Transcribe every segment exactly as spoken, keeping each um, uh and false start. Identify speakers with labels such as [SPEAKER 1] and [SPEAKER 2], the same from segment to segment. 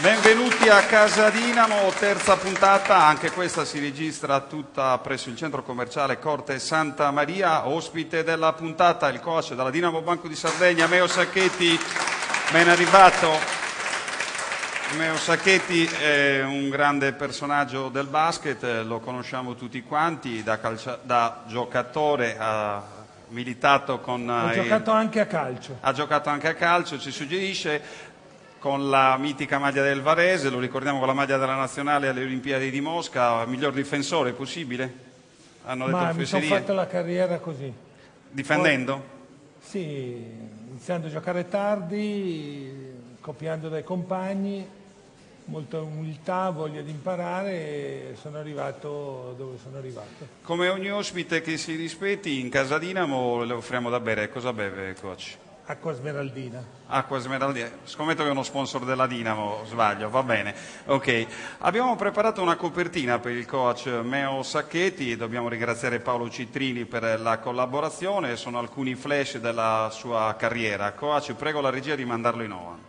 [SPEAKER 1] Benvenuti a Casa Dinamo, terza puntata, anche questa si registra tutta presso il centro commerciale Corte Santa Maria. Ospite della puntata il coach della Dinamo Banco di Sardegna, Meo Sacchetti, ben arrivato. Meo Sacchetti è un grande personaggio del basket, lo conosciamo tutti quanti, da, calcia- da giocatore ha militato con...
[SPEAKER 2] Ha
[SPEAKER 1] il...
[SPEAKER 2] giocato anche a calcio.
[SPEAKER 1] Ha giocato anche a calcio, ci suggerisce... con la mitica maglia del Varese, lo ricordiamo con la maglia della Nazionale alle Olimpiadi di Mosca, miglior difensore possibile? Hanno detto
[SPEAKER 2] Ma mi sono
[SPEAKER 1] fesserie.
[SPEAKER 2] fatto la carriera così.
[SPEAKER 1] Difendendo?
[SPEAKER 2] Poi, sì, iniziando a giocare tardi, copiando dai compagni, molta umiltà, voglia di imparare e sono arrivato dove sono arrivato.
[SPEAKER 1] Come ogni ospite che si rispetti, in Casa Dinamo le offriamo da bere. Cosa beve, coach?
[SPEAKER 2] Acqua smeraldina.
[SPEAKER 1] Acqua smeraldina. Scommetto che è uno sponsor della Dinamo, sbaglio, va bene. Ok, abbiamo preparato una copertina per il coach Meo Sacchetti e dobbiamo ringraziare Paolo Citrini per la collaborazione. Sono alcuni flash della sua carriera. Coach, prego la regia di mandarlo in onda.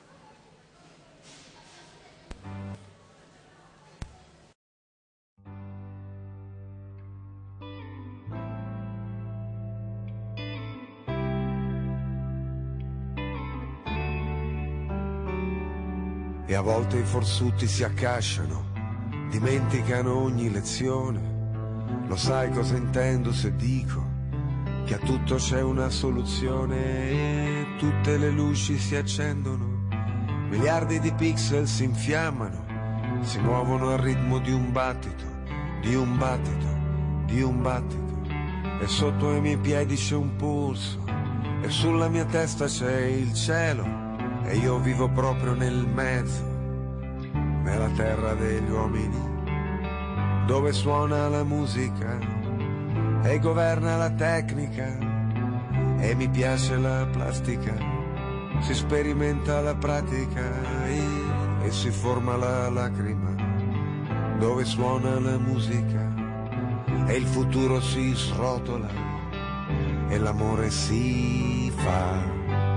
[SPEAKER 3] E a volte i forzuti si accasciano, dimenticano ogni lezione. Lo sai cosa intendo se dico che a tutto c'è una soluzione e tutte le luci si accendono, miliardi di pixel si infiammano, si muovono al ritmo di un battito, di un battito, di un battito. E sotto ai miei piedi c'è un polso e sulla mia testa c'è il cielo. E io vivo proprio nel mezzo, nella terra degli uomini, dove suona la musica e governa la tecnica e mi piace la plastica, si sperimenta la pratica e, e si forma la lacrima, dove suona la musica e il futuro si srotola e l'amore si fa.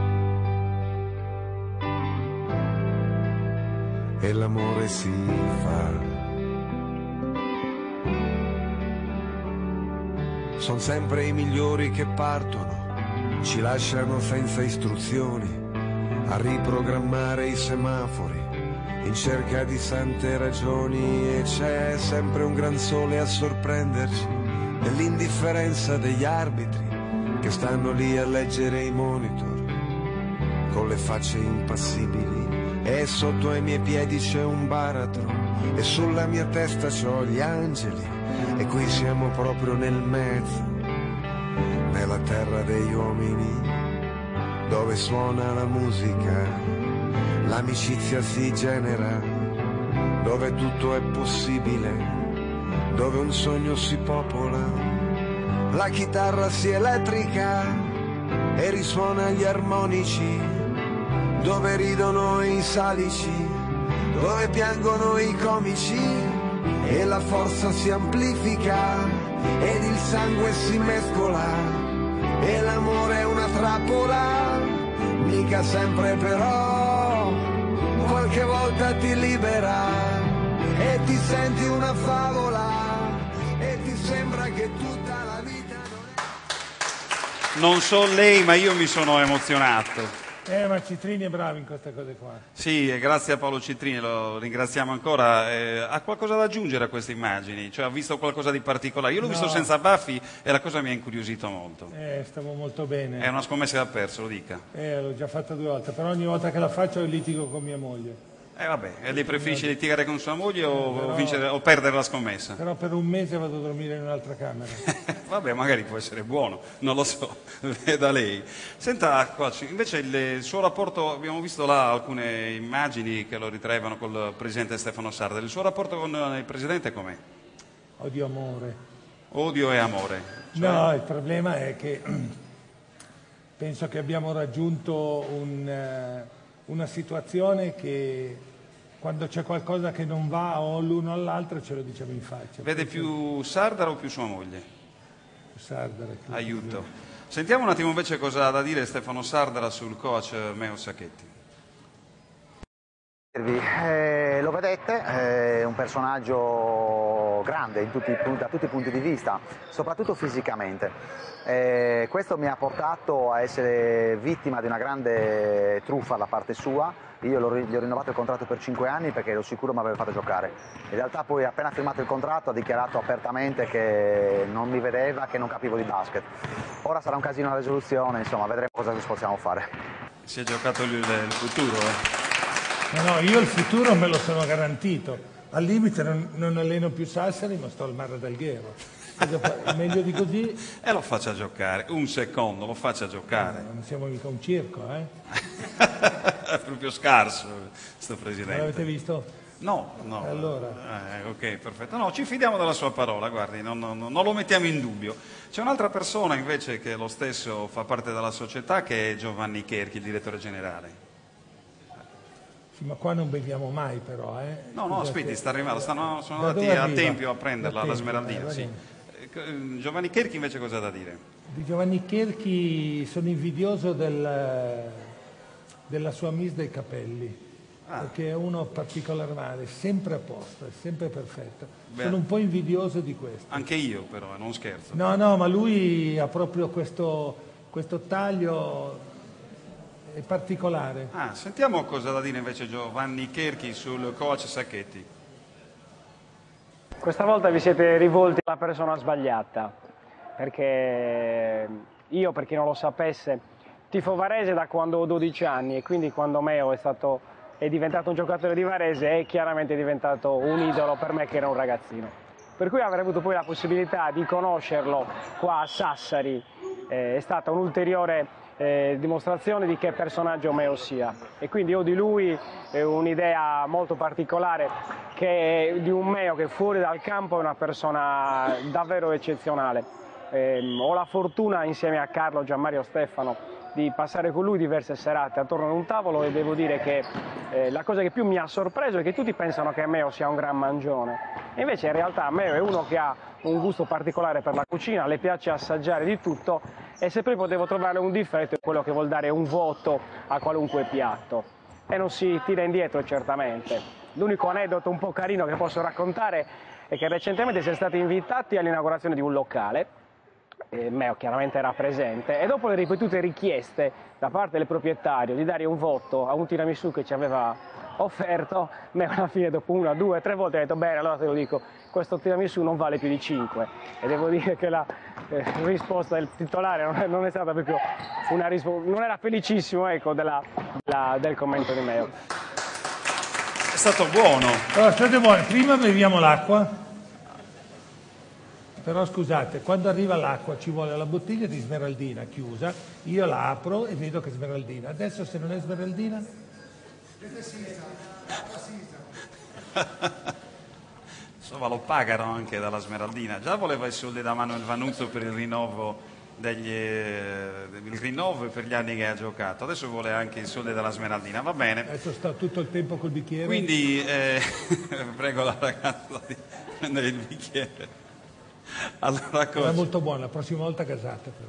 [SPEAKER 3] E l'amore si fa. Sono sempre i migliori che partono, ci lasciano senza istruzioni, a riprogrammare i semafori, in cerca di sante ragioni. E c'è sempre un gran sole a sorprenderci, nell'indifferenza degli arbitri, che stanno lì a leggere i monitor, con le facce impassibili. E sotto ai miei piedi c'è un baratro e sulla mia testa c'ho gli angeli. E qui siamo proprio nel mezzo, nella terra degli uomini, dove suona la musica, l'amicizia si genera, dove tutto è possibile, dove un sogno si popola, la chitarra si elettrica e risuona gli armonici, dove ridono i salici, dove piangono i comici, e la forza si amplifica, ed il sangue si mescola, e l'amore è una trappola, mica sempre però, qualche volta ti libera, e ti senti una favola, e ti sembra che tutta la vita non è...
[SPEAKER 1] Non so lei, ma io mi sono emozionato.
[SPEAKER 2] Eh, ma Citrini è bravo in queste cose qua.
[SPEAKER 1] Sì, e grazie a Paolo Citrini, lo ringraziamo ancora. Eh, ha qualcosa da aggiungere a queste immagini? Cioè, ha visto qualcosa di particolare? Io l'ho
[SPEAKER 2] No.
[SPEAKER 1] visto senza baffi e la cosa mi ha incuriosito molto.
[SPEAKER 2] Eh, stavo molto bene.
[SPEAKER 1] È una scommessa che ha perso, lo dica.
[SPEAKER 2] Eh, l'ho già fatta due volte, però ogni volta che la faccio litigo con mia moglie.
[SPEAKER 1] Eh vabbè, e lei preferisce litigare con sua moglie o,
[SPEAKER 2] Però-
[SPEAKER 1] o vincere, o perdere la scommessa?
[SPEAKER 2] Però per un mese vado a dormire in un'altra camera.
[SPEAKER 1] Vabbè, magari può essere buono, non lo so, da lei. Senta, coach, invece il, il suo rapporto, abbiamo visto là alcune immagini che lo ritraevano col presidente Stefano Sarda. Il suo rapporto con il presidente com'è?
[SPEAKER 2] Odio amore.
[SPEAKER 1] Odio e amore. Cioè,
[SPEAKER 2] No, il problema è che penso che abbiamo raggiunto un, eh, una situazione che quando c'è qualcosa che non va o l'uno all'altro ce lo diciamo in faccia.
[SPEAKER 1] vede più Sardara o più sua moglie?
[SPEAKER 2] Sardara.
[SPEAKER 1] Aiuto. Sentiamo un attimo invece cosa ha da dire Stefano Sardara sul coach Meo Sacchetti.
[SPEAKER 4] Eh, lo vedete, è un personaggio grande in tutti, da tutti i punti di vista, soprattutto fisicamente. Eh, questo mi ha portato a essere vittima di una grande truffa da parte sua. Io gli ho rinnovato il contratto per cinque anni perché ero sicuro mi avrebbe fatto giocare. In realtà poi appena firmato il contratto ha dichiarato apertamente che non mi vedeva, che non capivo di basket. Ora sarà un casino la risoluzione, insomma vedremo cosa possiamo fare.
[SPEAKER 1] Si è giocato il, il futuro, eh?
[SPEAKER 2] No, no, io il futuro me lo sono garantito. Al limite non, non alleno più Sassari, ma sto al Mar d'Alghero. Meglio di così.
[SPEAKER 1] E lo faccia giocare, un secondo, lo faccia giocare.
[SPEAKER 2] No, non siamo mica un circo, eh?
[SPEAKER 1] È proprio scarso, sto presidente.
[SPEAKER 2] L'avete visto?
[SPEAKER 1] No, no.
[SPEAKER 2] Allora.
[SPEAKER 1] Eh, ok, perfetto. No, ci fidiamo della sua parola, guardi, non, non, non lo mettiamo in dubbio. C'è un'altra persona invece che lo stesso fa parte della società, che è Giovanni Cherchi, il direttore generale.
[SPEAKER 2] Sì, ma qua non beviamo mai però, eh?
[SPEAKER 1] No, no, aspetti, sta arrivando, stanno, sono
[SPEAKER 2] Da
[SPEAKER 1] andati
[SPEAKER 2] dove
[SPEAKER 1] a
[SPEAKER 2] arriva?
[SPEAKER 1] Tempio a prenderla,
[SPEAKER 2] Da
[SPEAKER 1] la
[SPEAKER 2] Tempio,
[SPEAKER 1] Smeraldina,
[SPEAKER 2] eh,
[SPEAKER 1] sì. Eh, Giovanni Cherchi invece cosa ha da dire?
[SPEAKER 2] Di Giovanni Cherchi sono invidioso del, della sua mise dei capelli, ah. perché è uno particolare, è sempre a posto, è sempre perfetto. Beh, sono un po' invidioso di questo.
[SPEAKER 1] Anche io però, non scherzo.
[SPEAKER 2] No, no, ma lui ha proprio questo, questo taglio... è particolare.
[SPEAKER 1] Ah, sentiamo cosa ha da dire invece Giovanni Cherchi sul coach Sacchetti.
[SPEAKER 5] Questa volta vi siete rivolti alla persona sbagliata, perché io, per chi non lo sapesse, tifo Varese da quando ho dodici anni e quindi quando Meo è, stato, è diventato un giocatore di Varese è chiaramente diventato un idolo per me che era un ragazzino. Per cui avrei avuto poi la possibilità di conoscerlo qua a Sassari, eh, è stata un'ulteriore Eh, dimostrazione di che personaggio Meo sia, e quindi ho di lui eh, un'idea molto particolare, che è di un Meo che fuori dal campo è una persona davvero eccezionale. Eh, ho la fortuna insieme a Carlo, Gianmario, Stefano di passare con lui diverse serate attorno ad un tavolo, e devo dire che eh, la cosa che più mi ha sorpreso è che tutti pensano che Meo sia un gran mangione, e invece in realtà Meo è uno che ha un gusto particolare per la cucina, le piace assaggiare di tutto, e se poi potevo trovare un difetto è quello che vuol dare un voto a qualunque piatto e non si tira indietro certamente. L'unico aneddoto un po' carino che posso raccontare è che recentemente siamo stati invitati all'inaugurazione di un locale, e Meo chiaramente era presente, e dopo le ripetute richieste da parte del proprietario di dare un voto a un tiramisù che ci aveva offerto, Meo alla fine dopo una, due, tre volte ha detto bene, allora te lo dico, questo tiramisù non vale più di cinque, e devo dire che la eh, risposta del titolare non è, non è stata proprio una risposta, non era felicissimo, ecco, della, della, del commento di Meo.
[SPEAKER 1] È stato buono.
[SPEAKER 2] Allora, state buoni, prima beviamo l'acqua, però scusate, quando arriva l'acqua ci vuole la bottiglia di smeraldina chiusa, io la apro e vedo che è smeraldina. Adesso se non è smeraldina?
[SPEAKER 1] Insomma, lo pagano anche dalla Smeraldina. Già voleva i soldi da Manuel Vanuzzo per il rinnovo, degli, eh, il rinnovo per gli anni che ha giocato, adesso vuole anche i soldi dalla Smeraldina, va bene.
[SPEAKER 2] Adesso sta tutto il tempo col bicchiere.
[SPEAKER 1] Quindi eh, prego la ragazza di prendere il bicchiere. Allora,
[SPEAKER 2] era molto buona, la prossima volta casate però.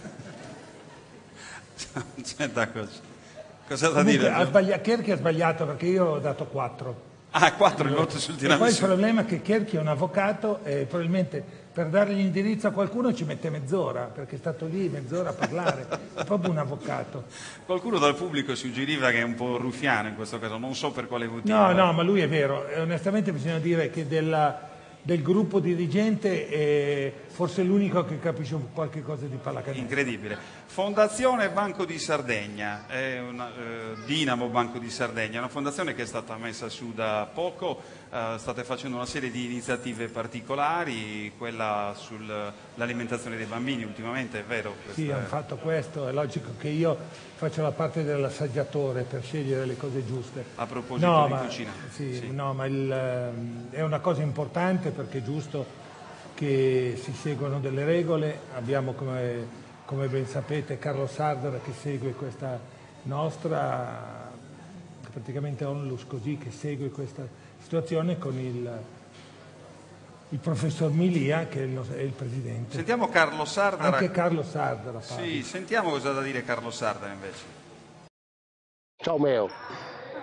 [SPEAKER 1] C'è da cosa. Cosa da
[SPEAKER 2] Comunque,
[SPEAKER 1] dire?
[SPEAKER 2] Ha sbagliato, Cherchi ha sbagliato perché io ho dato quattro.
[SPEAKER 1] Ah, quattro il voto sul tiramisù.
[SPEAKER 2] E poi il problema è che Cherchi è un avvocato e probabilmente per dare l'indirizzo a qualcuno ci mette mezz'ora, perché è stato lì mezz'ora a parlare, è proprio un avvocato.
[SPEAKER 1] Qualcuno dal pubblico suggeriva che è un po' ruffiano in questo caso, non so per quale motivo.
[SPEAKER 2] No, no, ma lui è vero, e onestamente bisogna dire che della, del gruppo dirigente è forse l'unico che capisce qualche cosa di pallacanestro.
[SPEAKER 1] Incredibile. Fondazione Banco di Sardegna, è una, eh, Dinamo Banco di Sardegna, è una fondazione che è stata messa su da poco, eh, state facendo una serie di iniziative particolari, quella sull'alimentazione dei bambini ultimamente, è vero?
[SPEAKER 2] Sì, hanno fatto questo, è logico che io faccio la parte dell'assaggiatore per scegliere le cose giuste.
[SPEAKER 1] A proposito
[SPEAKER 2] no,
[SPEAKER 1] di
[SPEAKER 2] ma,
[SPEAKER 1] cucina.
[SPEAKER 2] Sì,
[SPEAKER 1] sì.
[SPEAKER 2] No, ma il, è una cosa importante perché è giusto che si seguano delle regole, abbiamo come... come ben sapete Carlo Sardara che segue questa nostra, praticamente onlus così, che segue questa situazione con il, il professor Milia che è il, è il presidente.
[SPEAKER 1] Sentiamo Carlo Sardara.
[SPEAKER 2] Anche Carlo Sardara.
[SPEAKER 1] Sì, sentiamo cosa ha da dire Carlo Sardara invece.
[SPEAKER 6] Ciao Meo,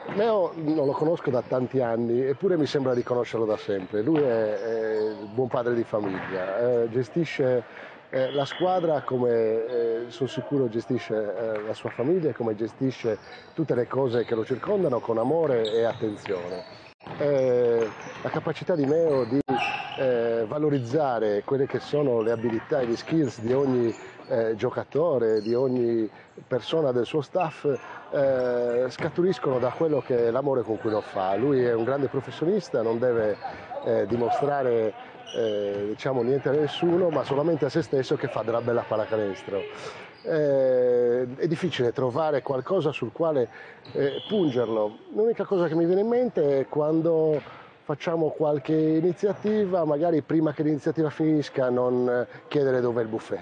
[SPEAKER 6] Meo non lo conosco da tanti anni, eppure mi sembra di conoscerlo da sempre. Lui è, è il buon padre di famiglia, eh, gestisce eh, la squadra come eh, sono sicuro gestisce eh, la sua famiglia, come gestisce tutte le cose che lo circondano con amore e attenzione. Eh, la capacità di Meo di eh, valorizzare quelle che sono le abilità e gli skills di ogni eh, giocatore, di ogni persona del suo staff, eh, scaturiscono da quello che è l'amore con cui lo fa. Lui è un grande professionista, non deve eh, dimostrare eh, diciamo, niente a nessuno, ma solamente a se stesso, che fa della bella pallacanestro. Eh, è difficile trovare qualcosa sul quale eh, pungerlo. L'unica cosa che mi viene in mente è quando facciamo qualche iniziativa, magari prima che l'iniziativa finisca non chiedere dov'è il buffet.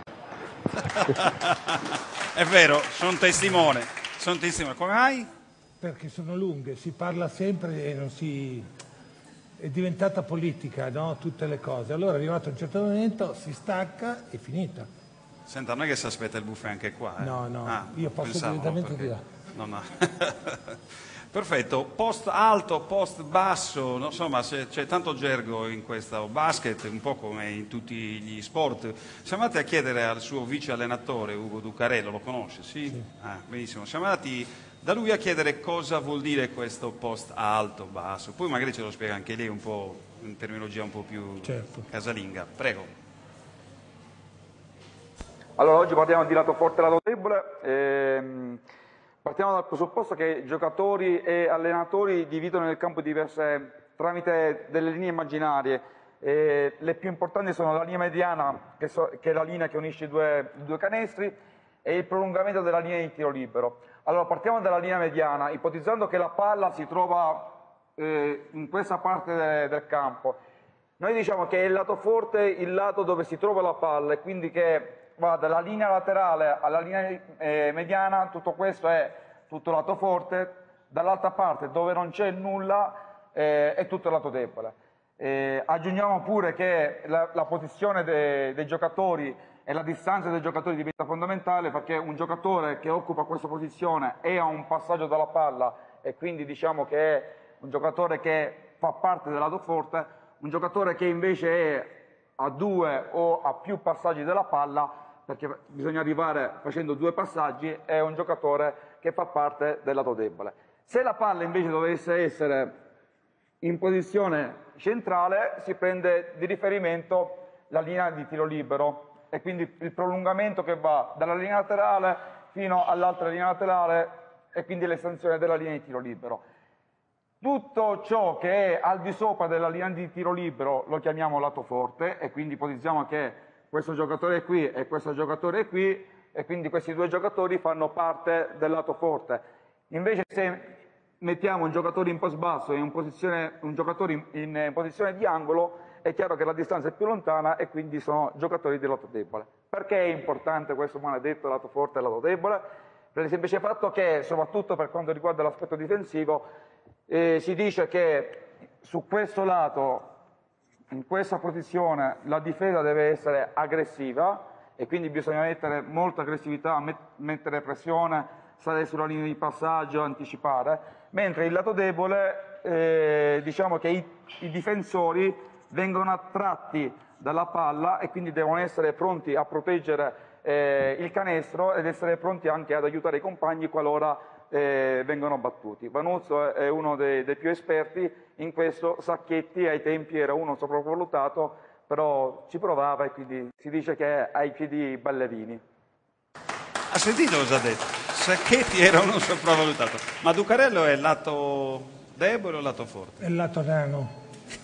[SPEAKER 1] È vero, sono testimone, sono testimone. Come mai?
[SPEAKER 2] Perché sono lunghe, si parla sempre e non si... è diventata politica, no? Tutte le cose. Allora arrivato a un certo momento si stacca e finita.
[SPEAKER 1] Senta, non è che si aspetta il buffet anche qua, eh?
[SPEAKER 2] No, no,
[SPEAKER 1] ah,
[SPEAKER 2] io passo
[SPEAKER 1] pensavo,
[SPEAKER 2] direttamente
[SPEAKER 1] perché...
[SPEAKER 2] di là.
[SPEAKER 1] No, no. Perfetto, post alto, post basso, no, insomma c'è tanto gergo in questo basket, un po' come in tutti gli sport. Siamo andati a chiedere al suo vice allenatore Ugo Ducarello, lo conosce? Sì? Sì. Ah, benissimo, siamo andati da lui a chiedere cosa vuol dire questo post alto, basso, poi magari ce lo spiega anche lei un po' in terminologia un po' più certo. Casalinga. Prego.
[SPEAKER 7] Allora, oggi parliamo di lato forte e lato debole. Ehm, partiamo dal presupposto che giocatori e allenatori dividono il campo diverse tramite delle linee immaginarie. Eh, le più importanti sono la linea mediana, che, so, che è la linea che unisce i due, due canestri, e il prolungamento della linea di tiro libero. Allora, partiamo dalla linea mediana, ipotizzando che la palla si trova eh, in questa parte de, del campo. Noi diciamo che è il lato forte il lato dove si trova la palla, e quindi che va dalla linea laterale alla linea eh, mediana, tutto questo è tutto lato forte, dall'altra parte dove non c'è nulla eh, è tutto lato debole. Eh, aggiungiamo pure che la, la posizione de, dei giocatori e la distanza dei giocatori diventa fondamentale, perché un giocatore che occupa questa posizione è a un passaggio dalla palla, e quindi diciamo che è un giocatore che fa parte del lato forte. Un giocatore che invece è a due o a più passaggi della palla, perché bisogna arrivare facendo due passaggi, è un giocatore che fa parte del lato debole. Se la palla invece dovesse essere in posizione centrale, si prende di riferimento la linea di tiro libero, e quindi il prolungamento che va dalla linea laterale fino all'altra linea laterale, e quindi l'estensione della linea di tiro libero. Tutto ciò che è al di sopra della linea di tiro libero lo chiamiamo lato forte, e quindi ipotizziamo che questo giocatore è qui e questo giocatore è qui, e quindi questi due giocatori fanno parte del lato forte. Invece se mettiamo un giocatore in post basso e un, posizione, un giocatore in, in posizione di angolo, è chiaro che la distanza è più lontana, e quindi sono giocatori di lato debole. Perché è importante questo maledetto lato forte e lato debole? Per il semplice fatto che, soprattutto per quanto riguarda l'aspetto difensivo, eh, si dice che su questo lato, in questa posizione, la difesa deve essere aggressiva, e quindi bisogna mettere molta aggressività, met mettere pressione, stare sulla linea di passaggio, anticipare, mentre il lato debole, eh, diciamo che i, i difensori vengono attratti dalla palla, e quindi devono essere pronti a proteggere eh, il canestro, ed essere pronti anche ad aiutare i compagni qualora eh, vengono battuti. Vanuzzo è uno dei, dei più esperti in questo. Sacchetti ai tempi era uno sopravvalutato, però ci provava, e quindi si dice che ha i piedi ballerini.
[SPEAKER 1] Ha sentito cosa ha detto? Sacchetti era uno sopravvalutato. Ma Ducarello è il lato debole o il lato forte?
[SPEAKER 2] È il lato nano.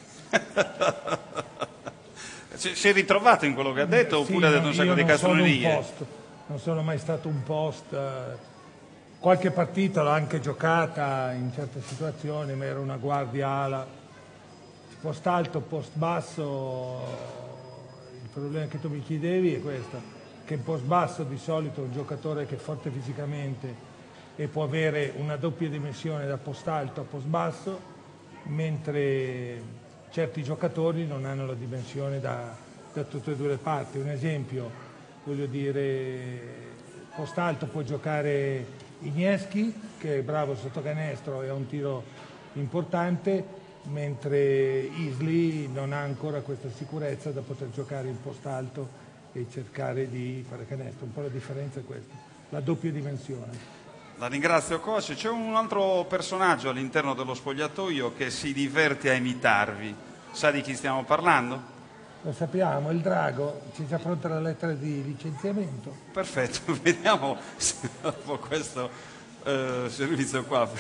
[SPEAKER 1] Si è ritrovato in quello che ha detto,
[SPEAKER 2] sì,
[SPEAKER 1] oppure ha detto un sacco di castronerie?
[SPEAKER 2] Non, non sono mai stato un post. Qualche partita l'ho anche giocata in certe situazioni, ma era una guardia ala. Post alto, post basso, il problema che tu mi chiedevi è questo, che in post basso di solito un giocatore che è forte fisicamente e può avere una doppia dimensione da post alto a post basso, mentre certi giocatori non hanno la dimensione da, da tutte e due le parti. Un esempio, voglio dire, post alto può giocare Igneschi, che è bravo sotto canestro e ha un tiro importante, mentre Isli non ha ancora questa sicurezza da poter giocare in post alto e cercare di fare canestro. Un po' la differenza è questa, la doppia dimensione.
[SPEAKER 1] La ringrazio coach. C'è un altro personaggio all'interno dello spogliatoio che si diverte a imitarvi. Sa di chi stiamo parlando?
[SPEAKER 2] Lo sappiamo, il Drago, c'è già pronta la lettera di licenziamento.
[SPEAKER 1] Perfetto, vediamo se dopo questo eh, servizio qua.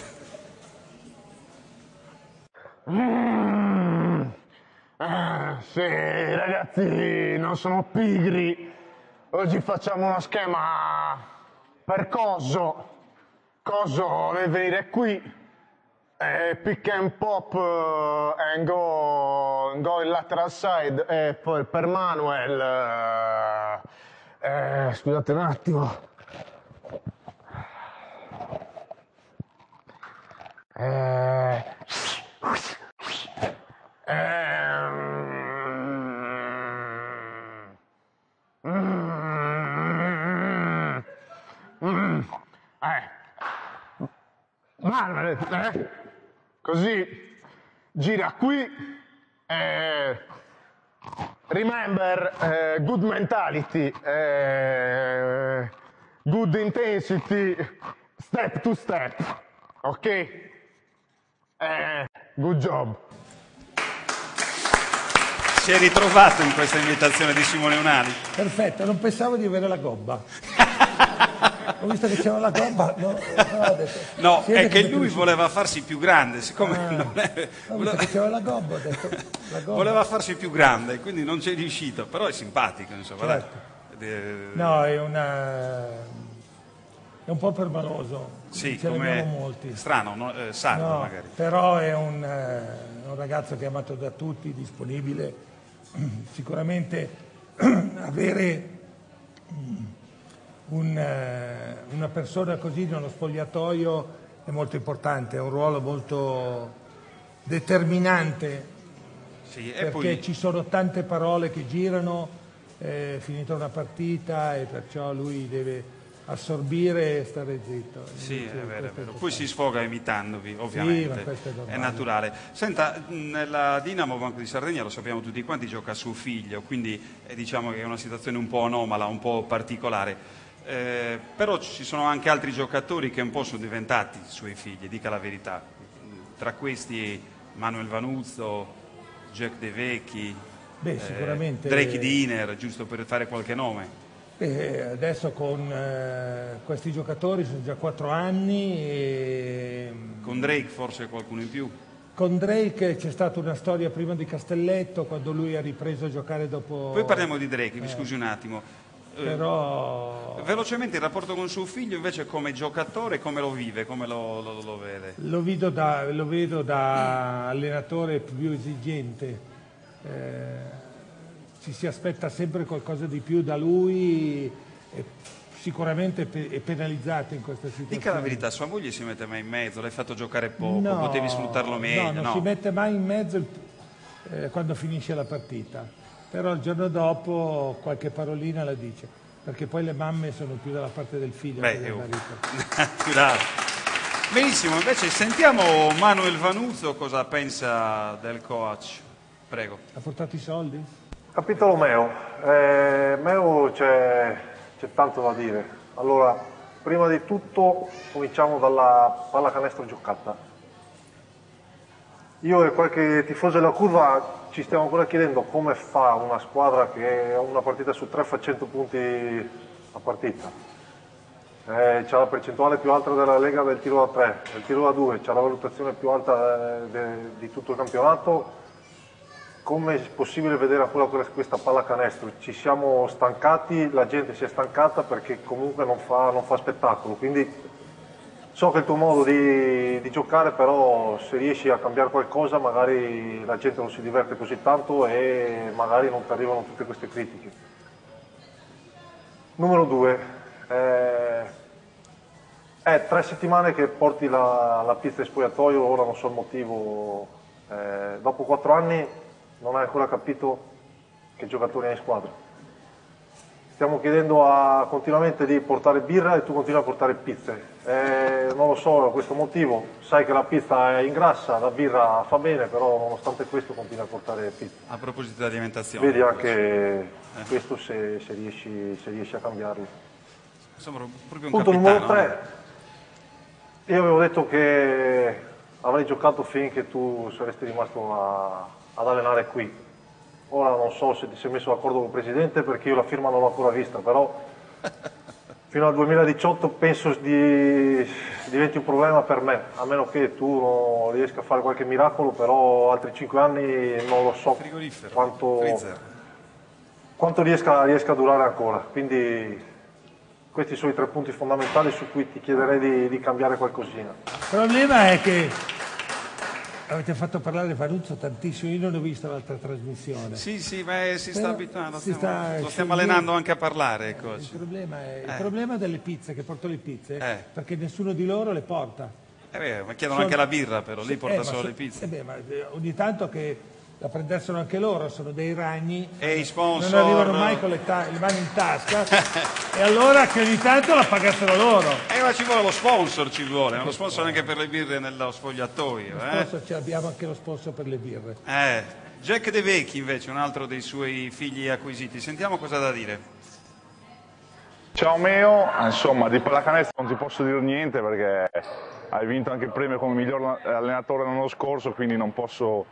[SPEAKER 8] Mm. Ah, sì, ragazzi, non sono pigri. Oggi facciamo uno schema per Coso. Coso deve venire qui. Eh, pick and pop uh, and go, go in lateral side e poi per Manuel uh, eh, scusate un attimo eh, eh, mm, mm, eh. Manuel eh? Così gira qui, eh, remember, eh, good mentality, eh, good intensity, step to step, ok? Eh, good job.
[SPEAKER 1] Si è ritrovato in questa invitazione di Simone Unali?
[SPEAKER 2] Perfetto, non pensavo di avere la gobba. Ho visto che c'era la gobba, no, no, ho detto,
[SPEAKER 1] no è che,
[SPEAKER 2] che
[SPEAKER 1] lui voleva farsi più grande, siccome
[SPEAKER 2] ah,
[SPEAKER 1] non è,
[SPEAKER 2] ho
[SPEAKER 1] voleva,
[SPEAKER 2] visto che c'era la gobba, ho detto, la gobba.
[SPEAKER 1] voleva farsi più grande, quindi non c'è riuscito, però è simpatico, insomma.
[SPEAKER 2] Certo.
[SPEAKER 1] Dai.
[SPEAKER 2] No, è una è un po' permaloso,
[SPEAKER 1] sì,
[SPEAKER 2] ce ne
[SPEAKER 1] come
[SPEAKER 2] abbiamo molti.
[SPEAKER 1] Strano, no? eh, sardo
[SPEAKER 2] no,
[SPEAKER 1] magari.
[SPEAKER 2] Però è un, eh, un ragazzo che è amato da tutti, disponibile, sicuramente avere Un, una persona così nello spogliatoio è molto importante, è un ruolo molto determinante,
[SPEAKER 1] sì, e
[SPEAKER 2] perché
[SPEAKER 1] poi...
[SPEAKER 2] ci sono tante parole che girano, è finita una partita e perciò lui deve assorbire e stare zitto.
[SPEAKER 1] Sì,
[SPEAKER 2] Invece
[SPEAKER 1] è vero, è vero.
[SPEAKER 2] è
[SPEAKER 1] Poi si sfoga imitandovi, ovviamente,
[SPEAKER 2] sì, ma questo è normale.
[SPEAKER 1] è naturale. Senta, nella Dinamo Banco di Sardegna, lo sappiamo tutti quanti, gioca suo figlio, quindi eh, diciamo che è una situazione un po' anomala, un po' particolare. Eh, però ci sono anche altri giocatori che un po' sono diventati suoi figli, dica la verità. Tra questi Manuel Vanuzzo, Jack De Vecchi,
[SPEAKER 2] Beh, sicuramente,
[SPEAKER 1] eh, Drake Diner, giusto per fare qualche nome.
[SPEAKER 2] Eh, adesso con eh, questi giocatori sono già quattro anni e...
[SPEAKER 1] Con Drake forse qualcuno in più?
[SPEAKER 2] Con Drake c'è stata una storia prima di Castelletto, quando lui ha ripreso a giocare dopo...
[SPEAKER 1] Poi parliamo di Drake, mi
[SPEAKER 2] eh.
[SPEAKER 1] scusi un attimo.
[SPEAKER 2] Però...
[SPEAKER 1] Velocemente il rapporto con suo figlio invece come giocatore, come lo vive, come lo, lo, lo vede?
[SPEAKER 2] Lo vedo da, lo vedo da allenatore più esigente, eh, ci si aspetta sempre qualcosa di più da lui, e sicuramente è penalizzato in questa situazione.
[SPEAKER 1] Dica la verità, sua moglie si mette mai in mezzo, l'hai fatto giocare poco,
[SPEAKER 2] no,
[SPEAKER 1] potevi sfruttarlo meglio?
[SPEAKER 2] No, non
[SPEAKER 1] no.
[SPEAKER 2] si mette mai in mezzo eh, quando finisce la partita. Però il giorno dopo qualche parolina la dice, perché poi le mamme sono più dalla parte del figlio
[SPEAKER 1] Beh,
[SPEAKER 2] che del
[SPEAKER 1] oh.
[SPEAKER 2] marito.
[SPEAKER 1] Benissimo, invece sentiamo Manuel Vanuzzo cosa pensa del coach. Prego.
[SPEAKER 2] Ha portato i soldi?
[SPEAKER 9] Capitolo Meo. Eh, Meo c'è, c'è tanto da dire. Allora, prima di tutto cominciamo dalla pallacanestro giocata. Io e qualche tifoso della curva ci stiamo ancora chiedendo come fa una squadra che ha una partita su tre fa cento punti a partita. Eh, c'ha la percentuale più alta della Lega del tiro da tre, del tiro da due, c'ha la valutazione più alta eh, de, di tutto il campionato. Come è possibile vedere ancora questa pallacanestro? Ci siamo stancati, la gente si è stancata perché comunque non fa, non fa spettacolo. Quindi so che è il tuo modo di, di giocare, però se riesci a cambiare qualcosa magari la gente non si diverte così tanto e magari non ti arrivano tutte queste critiche. Numero due, eh, è tre settimane che porti la, la pizza in spogliatoio, ora non so il motivo, eh, dopo quattro anni non hai ancora capito che giocatori hai in squadra. stiamo chiedendo a, continuamente di portare birra e tu continui a portare pizze. Eh, non lo so, per questo motivo, sai che la pizza è ingrassa, la birra fa bene, però nonostante questo continui a portare pizza.
[SPEAKER 1] A proposito di alimentazione.
[SPEAKER 9] Vedi anche eh. questo se, se, riesci, se riesci a cambiarlo.
[SPEAKER 1] Sembra proprio un
[SPEAKER 9] Punto
[SPEAKER 1] capitano.
[SPEAKER 9] numero tre. Io avevo detto che avrei giocato finché tu saresti rimasto a, ad allenare qui. Ora non so se ti sei messo d'accordo con il Presidente perché io la firma non l'ho ancora vista, però fino al duemiladiciotto penso di, diventi un problema per me, a meno che tu non riesca a fare qualche miracolo, però altri cinque anni non lo so quanto, quanto riesca, riesca a durare ancora. Quindi questi sono i tre punti fondamentali su cui ti chiederei di, di cambiare qualcosina.
[SPEAKER 2] Il problema è che avete fatto parlare Vanuzzo tantissimo, io non ho visto l'altra trasmissione.
[SPEAKER 1] Sì, sì, ma si sta abituando,
[SPEAKER 2] si
[SPEAKER 1] stiamo,
[SPEAKER 2] sta,
[SPEAKER 1] lo stiamo allenando anche a parlare. Coach.
[SPEAKER 2] Il problema è il
[SPEAKER 1] eh.
[SPEAKER 2] problema delle pizze, che porto le pizze,
[SPEAKER 1] eh.
[SPEAKER 2] perché nessuno di loro le porta.
[SPEAKER 1] Eh beh, ma chiedono
[SPEAKER 2] Sono,
[SPEAKER 1] anche la birra, però, lì porta
[SPEAKER 2] eh,
[SPEAKER 1] solo
[SPEAKER 2] so,
[SPEAKER 1] le pizze.
[SPEAKER 2] Eh beh, ma ogni tanto che la prendessero anche loro, sono dei ragni,
[SPEAKER 1] e i sponsor,
[SPEAKER 2] non arrivano mai con le, le mani in tasca, e allora che ogni tanto la pagassero loro.
[SPEAKER 1] Eh, ma ci vuole lo sponsor, ci vuole, lo sponsor anche per le birre nello sfogliatoio.
[SPEAKER 2] Lo
[SPEAKER 1] eh?
[SPEAKER 2] sponsor, abbiamo anche lo sponsor per le birre.
[SPEAKER 1] Eh, Jack De Vecchi invece, un altro dei suoi figli acquisiti, sentiamo cosa ha da dire.
[SPEAKER 10] Ciao Meo, insomma di pallacanestro non ti posso dire niente perché hai vinto anche il premio come miglior allenatore l'anno scorso, quindi non posso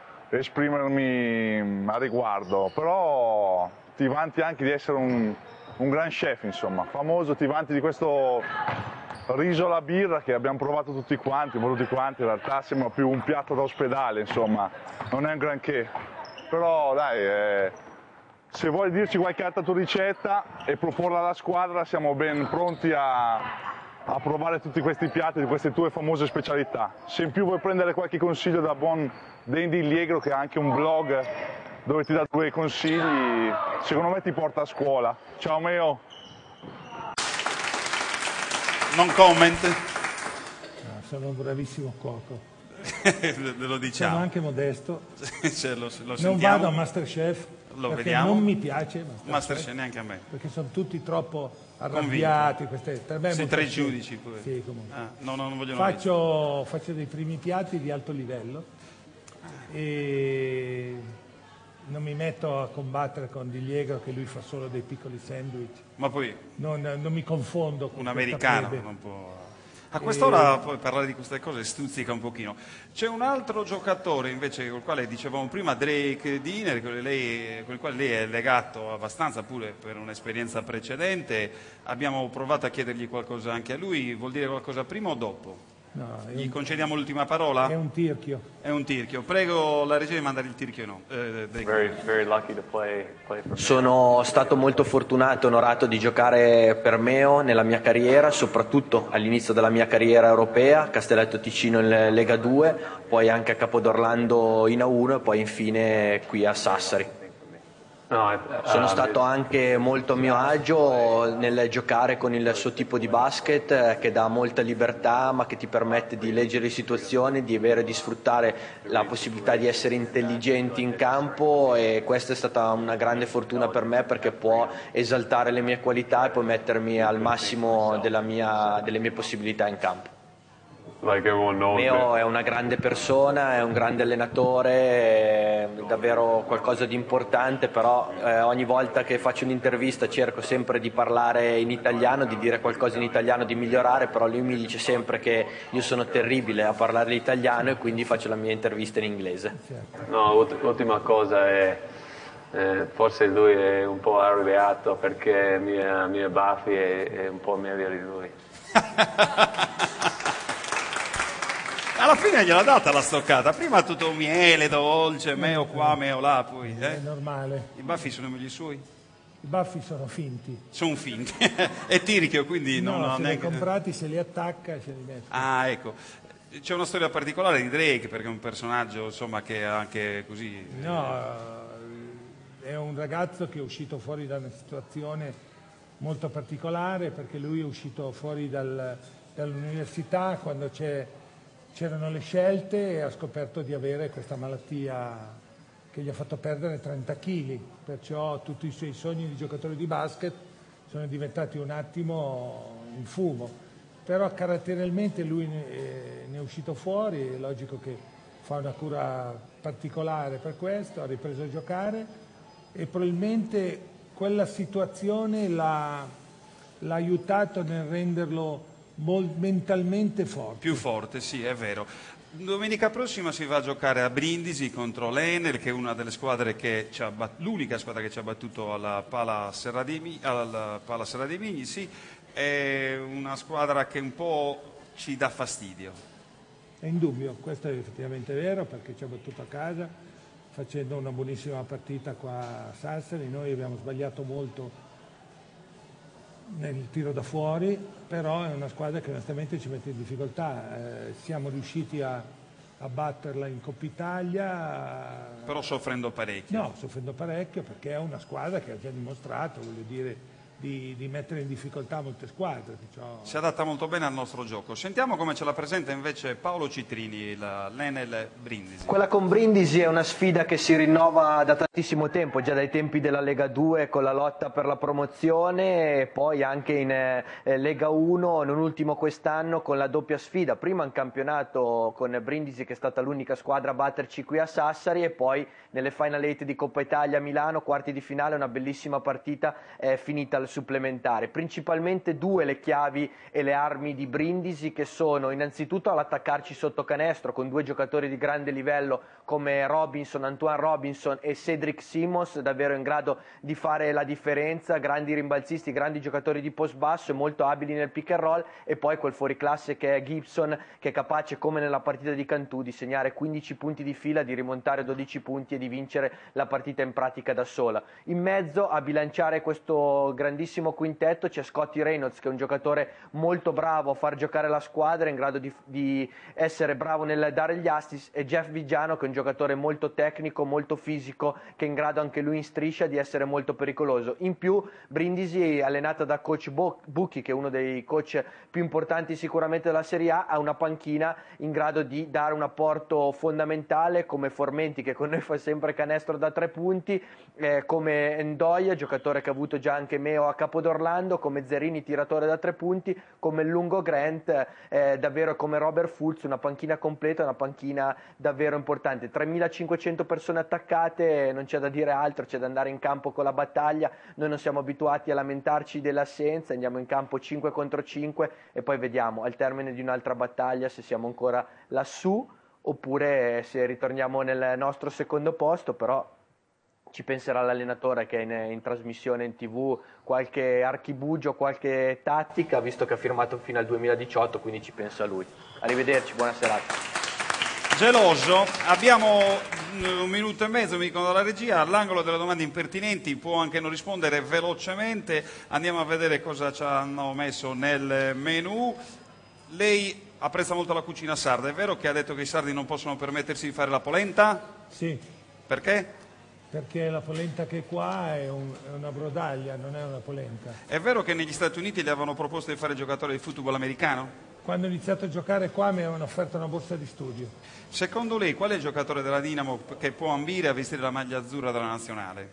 [SPEAKER 10] esprimermi a riguardo, però ti vanti anche di essere un, un gran chef, insomma, famoso, ti vanti di questo riso alla birra che abbiamo provato tutti quanti, ma tutti quanti in realtà sembra più un piatto da ospedale, insomma, non è un granché, però dai, eh, se vuoi dirci qualche altra tua ricetta e proporla alla squadra siamo ben pronti a a provare tutti questi piatti di queste tue famose specialità. Se in più vuoi prendere qualche consiglio da buon Dandy Liegro, che ha anche un blog dove ti dà due consigli, secondo me ti porta a scuola. Ciao Meo.
[SPEAKER 1] Non comment.
[SPEAKER 2] No, sono un bravissimo cuoco.
[SPEAKER 1] Lo diciamo.
[SPEAKER 2] Sono anche modesto.
[SPEAKER 1] Cioè, lo, lo
[SPEAKER 2] non vado a Masterchef
[SPEAKER 1] lo
[SPEAKER 2] perché
[SPEAKER 1] vediamo.
[SPEAKER 2] non mi piace Masterchef,
[SPEAKER 1] Masterchef neanche a me.
[SPEAKER 2] Perché sono tutti troppo arrabbiati, queste, per me
[SPEAKER 1] sei tre giudici pure.
[SPEAKER 2] Sì, comunque.
[SPEAKER 1] Ah, no, no, non vogliono
[SPEAKER 2] faccio, faccio dei primi piatti di alto livello e non mi metto a combattere con Di Liegro che lui fa solo dei piccoli sandwich.
[SPEAKER 1] Ma poi
[SPEAKER 2] non, non mi confondo con
[SPEAKER 1] un americano
[SPEAKER 2] plebe.
[SPEAKER 1] non può. A quest'ora poi parlare di queste cose stuzzica un pochino. C'è un altro giocatore invece con il quale dicevamo prima, Drake Diner, con, lei, con il quale lei è legato abbastanza pure per un'esperienza precedente. Abbiamo provato a chiedergli qualcosa anche a lui, vuol dire qualcosa prima o dopo?
[SPEAKER 2] No,
[SPEAKER 1] Gli
[SPEAKER 2] un,
[SPEAKER 1] concediamo l'ultima parola?
[SPEAKER 2] È un tirchio.
[SPEAKER 1] È un tirchio. Prego la regia di mandare il tirchio no. Eh,
[SPEAKER 11] very, very lucky to play, play for
[SPEAKER 12] Sono stato molto fortunato e onorato di giocare per Meo nella mia carriera, soprattutto all'inizio della mia carriera europea, Castelletto Ticino in Lega due, poi anche a Capodorlando in A uno e poi infine qui a Sassari.
[SPEAKER 11] No, uh,
[SPEAKER 12] Sono stato anche molto a mio agio nel giocare con il suo tipo di basket eh, che dà molta libertà ma che ti permette di leggere le situazioni, di avere di sfruttare la possibilità di essere intelligenti in campo e questa è stata una grande fortuna per me perché può esaltare le mie qualità e poi mettermi al massimo della mia, delle mie possibilità in campo. Meo è una grande persona, è un grande allenatore, è davvero qualcosa di importante, però eh, ogni volta che faccio un'intervista cerco sempre di parlare in italiano, di dire qualcosa in italiano, di migliorare, però lui mi dice sempre che io sono terribile a parlare l'italiano e quindi faccio la mia intervista in inglese.
[SPEAKER 11] No, l'ultima cosa è, eh, forse lui è un po' arrabbiato perché mia, mia Buffy è, è un po' meglio di lui.
[SPEAKER 1] Alla fine gliel'ha data la stoccata, prima tutto miele, dolce, meo qua, meo là, poi. Eh?
[SPEAKER 2] È normale.
[SPEAKER 1] I baffi sono meglio i suoi?
[SPEAKER 2] I baffi sono finti.
[SPEAKER 1] Sono finti. È tirchio, quindi
[SPEAKER 2] no,
[SPEAKER 1] non ho
[SPEAKER 2] se
[SPEAKER 1] neanche...
[SPEAKER 2] li hai comprati, se li attacca e se li mette.
[SPEAKER 1] Ah, ecco. C'è una storia particolare di Drake, perché è un personaggio, insomma, che è anche così...
[SPEAKER 2] No, è un ragazzo che è uscito fuori da una situazione molto particolare, perché lui è uscito fuori dal, dall'università quando c'è... c'erano le scelte e ha scoperto di avere questa malattia che gli ha fatto perdere trenta chili, perciò tutti i suoi sogni di giocatore di basket sono diventati un attimo in fumo. Però caratterialmente lui ne è uscito fuori, è logico che fa una cura particolare per questo, ha ripreso a giocare e probabilmente quella situazione l'ha aiutato nel renderlo mentalmente forte.
[SPEAKER 1] Più forte, sì, è vero. Domenica prossima si va a giocare a Brindisi contro l'Enel, che è una delle squadre che ci ha bat- l'unica squadra che ci ha battuto alla Pala Serra dei Migni, alla Pala Serra dei Migni, sì, è una squadra che un po' ci dà fastidio.
[SPEAKER 2] È indubbio, questo è effettivamente vero, perché ci ha battuto a casa facendo una buonissima partita qua a Sassari. Noi abbiamo sbagliato molto nel tiro da fuori, però è una squadra che onestamente ci mette in difficoltà. Eh, siamo riusciti a, a batterla in Coppa Italia.
[SPEAKER 1] Però soffrendo parecchio.
[SPEAKER 2] No, soffrendo parecchio, perché è una squadra che ha già dimostrato, voglio dire, Di, di mettere in difficoltà molte squadre. Perciò...
[SPEAKER 1] Si adatta molto bene al nostro gioco. Sentiamo come ce la presenta invece Paolo Citrini, l'Enel Brindisi.
[SPEAKER 12] Quella con Brindisi è una sfida che si rinnova da tantissimo tempo, già dai tempi della Lega due con la lotta per la promozione e poi anche in eh, Lega uno, non ultimo quest'anno con la doppia sfida, prima in campionato con Brindisi che è stata l'unica squadra a batterci qui a Sassari e poi nelle Final Eight di Coppa Italia a Milano, quarti di finale, una bellissima partita eh, finita al supplementare. Principalmente due le chiavi e le armi di Brindisi, che sono innanzitutto all'attaccarci sotto canestro con due giocatori di grande livello come Robinson, Antoine Robinson e Cedric Simons, davvero in grado di fare la differenza, grandi rimbalzisti, grandi giocatori di post basso e molto abili nel pick and roll, e poi quel fuoriclasse che è Gibson, che è capace come nella partita di Cantù di segnare quindici punti di fila, di rimontare dodici punti e di vincere la partita in pratica da sola. In mezzo a bilanciare questo grandissimo quintetto c'è Scotty Reynolds, che è un giocatore molto bravo a far giocare la squadra, in grado di, di essere bravo nel dare gli assist, e Jeff Vigiano, che è un giocatore molto tecnico, molto fisico, che è in grado anche lui in striscia di essere molto pericoloso. In più Brindisi, allenata da coach Bucchi, che è uno dei coach più importanti sicuramente della Serie A, ha una panchina in grado di dare un apporto fondamentale, come Formenti, che con noi fa sempre canestro da tre punti, eh, come Ndoia, giocatore che ha avuto già anche Meo a Capodorlando, come Zerini, tiratore da tre punti, come il lungo Grant, eh, davvero come Robert Fultz, una panchina completa, una panchina davvero importante. tremilacinquecento persone attaccate, non c'è da dire altro, c'è da andare in campo con la battaglia. Noi non siamo abituati a lamentarci dell'assenza, andiamo in campo cinque contro cinque e poi vediamo al termine di un'altra battaglia se siamo ancora lassù oppure se ritorniamo nel nostro secondo posto. Però ci penserà l'allenatore che è in, in trasmissione in tv qualche archibugio, qualche tattica, visto che ha firmato fino al duemiladiciotto, quindi ci pensa lui. Arrivederci, buona serata.
[SPEAKER 1] Geloso, abbiamo un minuto e mezzo, mi dicono dalla regia, all'angolo delle domande impertinenti, può anche non rispondere velocemente, andiamo a vedere cosa ci hanno messo nel menù. Lei apprezza molto la cucina sarda, è vero che ha detto che i sardi non possono permettersi di fare la polenta?
[SPEAKER 2] Sì.
[SPEAKER 1] Perché?
[SPEAKER 2] Perché la polenta che è qua è, un, è una brodaglia, non è una polenta.
[SPEAKER 1] È vero che negli Stati Uniti gli avevano proposto di fare giocatore di football americano?
[SPEAKER 2] Quando ho iniziato a giocare qua mi avevano offerto una borsa di studio.
[SPEAKER 1] Secondo lei qual è il giocatore della Dinamo che può ambire a vestire la maglia azzurra della nazionale?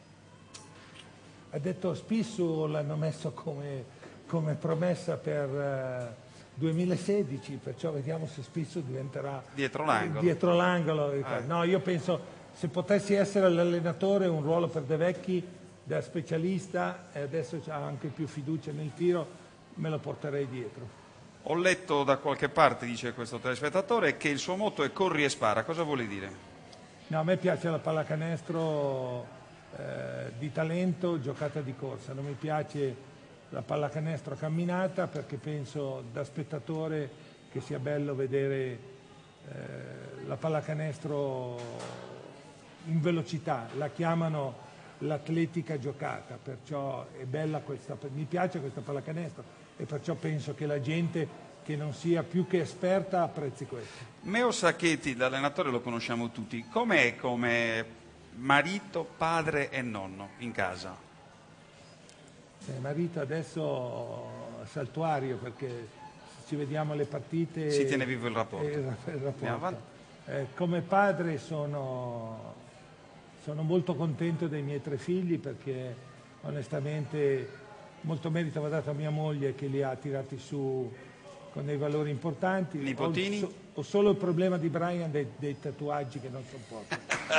[SPEAKER 2] Ha detto Spissu, l'hanno messo come, come promessa per uh, duemilasedici, perciò vediamo se Spissu diventerà
[SPEAKER 1] dietro l'angolo.
[SPEAKER 2] Dietro l'angolo. Eh. No, io penso, se potessi essere l'allenatore, un ruolo per De Vecchi da specialista, e adesso ha anche più fiducia nel tiro, me lo porterei dietro.
[SPEAKER 1] Ho letto da qualche parte, dice questo telespettatore, che il suo motto è corri e spara. Cosa vuole dire?
[SPEAKER 2] No, a me piace la pallacanestro eh, di talento, giocata di corsa. Non mi piace la pallacanestro camminata, perché penso da spettatore che sia bello vedere eh, la pallacanestro in velocità. La chiamano l'atletica giocata, perciò è bella questa, mi piace questa pallacanestro. E perciò penso che la gente che non sia più che esperta apprezzi questo.
[SPEAKER 1] Meo Sacchetti, l'allenatore, lo conosciamo tutti. Com'è come marito, padre e nonno in casa?
[SPEAKER 2] Eh, marito adesso saltuario, perché ci vediamo le partite.
[SPEAKER 1] Si tiene vivo il rapporto.
[SPEAKER 2] Il, il rapporto. Eh, come padre sono sono molto contento dei miei tre figli perché onestamente molto merito va dato a mia moglie che li ha tirati su con dei valori importanti.
[SPEAKER 1] Nipotini?
[SPEAKER 2] Ho, so, ho solo il problema di Brian dei, dei tatuaggi che non sopporto.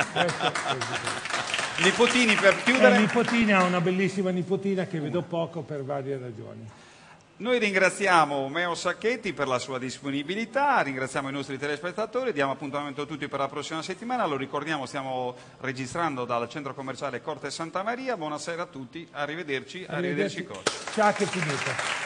[SPEAKER 1] Nipotini per chiudere?
[SPEAKER 2] Eh, nipotina, ha una bellissima nipotina che vedo poco per varie ragioni.
[SPEAKER 1] Noi ringraziamo Meo Sacchetti per la sua disponibilità, ringraziamo i nostri telespettatori, diamo appuntamento a tutti per la prossima settimana, lo ricordiamo, stiamo registrando dal centro commerciale Corte Santa Maria, buonasera a tutti, arrivederci, arrivederci, arrivederci coach.
[SPEAKER 2] Ciao, che finita.